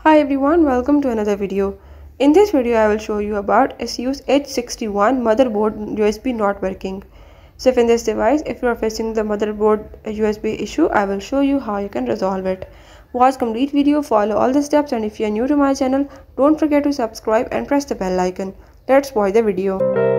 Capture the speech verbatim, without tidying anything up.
Hi everyone, welcome to another video. In this video I will show you about Asus H sixty-one motherboard U S B not working. So if in this device, if you are facing the motherboard U S B issue, I will show you how you can resolve it. Watch complete video, follow all the steps, and if you are new to my channel, don't forget to subscribe and press the bell icon. Let's watch the video.